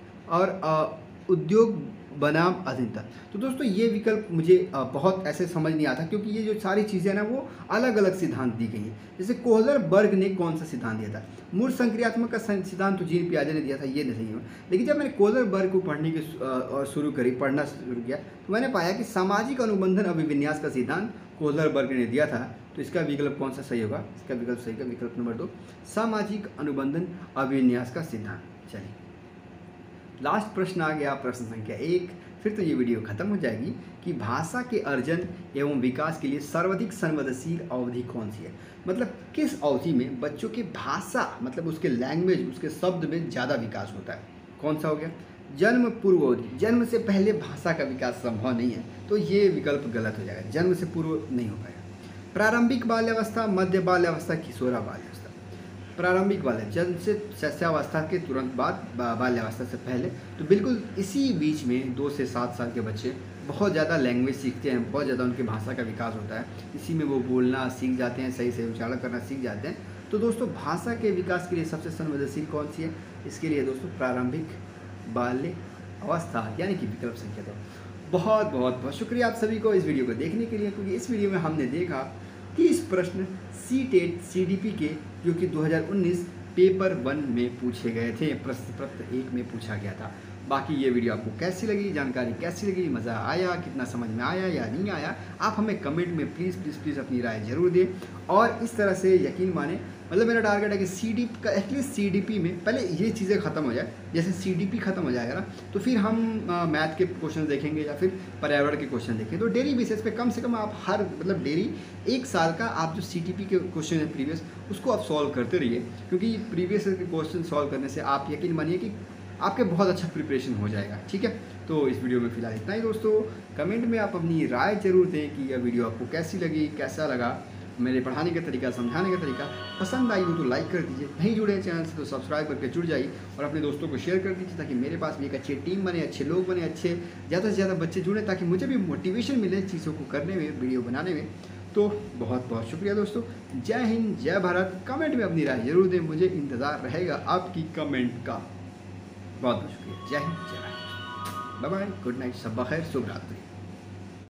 और उद्योग बनाम अधीनता। तो दोस्तों ये विकल्प मुझे बहुत ऐसे समझ नहीं आता, क्योंकि ये जो सारी चीज़ें ना वो अलग अलग सिद्धांत दी गई हैं। जैसे कोहलरबर्ग ने कौन सा सिद्धांत दिया था, मूर्त संक्रियात्मक का सिद्धांत तो जीन पियाजे ने दिया था, ये नहीं है। लेकिन जब मैंने कोहलरबर्ग को पढ़ना शुरू किया, तो मैंने पाया कि सामाजिक अनुबंधन अभिविन्यास का सिद्धांत कोहलरबर्ग ने दिया था। तो इसका विकल्प कौन सा सही होगा, इसका विकल्प सही का विकल्प नंबर 2, सामाजिक अनुबंधन अभिविन्यास का सिद्धांत। चलिए लास्ट प्रश्न आ गया, प्रश्न संख्या 1। फिर तो ये वीडियो खत्म हो जाएगी कि भाषा के अर्जन एवं विकास के लिए सर्वाधिक संवेदनशील अवधि कौन सी है। मतलब किस अवधि में बच्चों की भाषा, मतलब उसके लैंग्वेज, उसके शब्द में ज़्यादा विकास होता है, कौन सा हो गया? जन्म पूर्व, जन्म से पहले भाषा का विकास संभव नहीं है, तो ये विकल्प गलत हो जाएगा, जन्म से पूर्व नहीं हो पाएगा। प्रारंभिक बाल्यावस्था, मध्य बाल्यावस्था, किशोरा बाल्यावस्था। प्रारंभिक बाल्य, जन्म से शैशवावस्था के तुरंत बाद, बाल्यावस्था से पहले, तो बिल्कुल इसी बीच में 2 से 7 साल के बच्चे बहुत ज़्यादा लैंग्वेज सीखते हैं, बहुत ज़्यादा उनकी भाषा का विकास होता है, इसी में वो बोलना सीख जाते हैं, सही से उच्चारण करना सीख जाते हैं। तो दोस्तों भाषा के विकास के लिए सबसे संवेदनशील कौन सी है? इसके लिए दोस्तों प्रारंभिक बाल्य अवस्था, यानी कि विकल्प संख्या 2। बहुत बहुत बहुत शुक्रिया आप सभी को इस वीडियो को देखने के लिए, क्योंकि इस वीडियो में हमने देखा 30 प्रश्न सीटेट सीडीपी के, जो कि 2019 पेपर 1 में पूछे गए थे, प्रश्न पत्र 1 में पूछा गया था। बाकी ये वीडियो आपको कैसी लगी, जानकारी कैसी लगी, मज़ा आया, कितना समझ में आया या नहीं आया, आप हमें कमेंट में प्लीज़ प्लीज़ प्लीज़ अपनी राय ज़रूर दें। और इस तरह से यकीन माने, मतलब मेरा टारगेट है कि सीडीपी का एटलीस्ट सीडीपी में पहले ये चीज़ें ख़त्म हो जाए। जैसे सीडीपी ख़त्म हो जाएगा ना, तो फिर हम मैथ के क्वेश्चन देखेंगे या फिर पर्यावरण के क्वेश्चन देखेंगे। तो डेली बेसिस पे कम से कम आप हर, मतलब डेली 1 साल का आप जो सीटीपी के क्वेश्चन है प्रीवियस, उसको आप सॉल्व करते रहिए, क्योंकि प्रीवियस के क्वेश्चन सॉल्व करने से आप यकीन मानिए कि आपके बहुत अच्छा प्रिपरेशन हो जाएगा। ठीक है, तो इस वीडियो में फिलहाल इतना ही दोस्तों। कमेंट में आप अपनी राय जरूर दें कि यह वीडियो आपको कैसी लगी, कैसा लगा, मेरे पढ़ाने का तरीका, समझाने का तरीका पसंद आई हो तो लाइक कर दीजिए, नहीं जुड़े हैं चैनल से तो सब्सक्राइब करके जुड़ जाइए और अपने दोस्तों को शेयर कर दीजिए, ताकि मेरे पास भी एक अच्छी टीम बने, अच्छे लोग बने, अच्छे ज़्यादा से ज़्यादा बच्चे जुड़े, ताकि मुझे भी मोटिवेशन मिले चीज़ों को करने में, वीडियो बनाने में। तो बहुत बहुत शुक्रिया दोस्तों। जय हिंद, जय भारत। कमेंट में अपनी राय जरूर दें, मुझे इंतज़ार रहेगा आपकी कमेंट का। बहुत बहुत शुक्रिया। जय हिंद, जय Bharat. Bye bye, good night, शब बखैर, शुभ रात्रि।